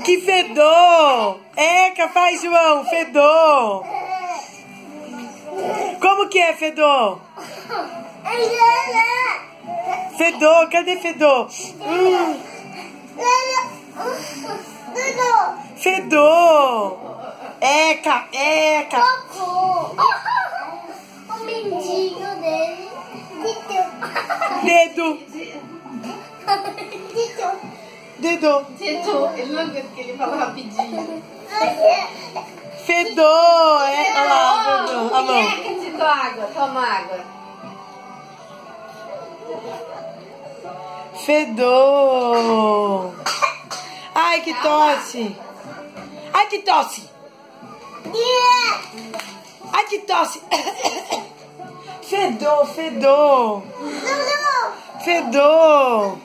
Que fedor! Eca, faz, João, fedor! Como que é fedor? Fedor, cadê fedor? Fedor! Eca, eca! O mindinho dele. Dedo! Dedo! Dedo, ele não aguenta que ele fala rapidinho. Fedor! É, olha lá, fedor. A mão. Tito, água, toma água. Fedor! Ai, que tosse! Ai, que tosse! Ai, que tosse! Fedor, fedor! Fedor!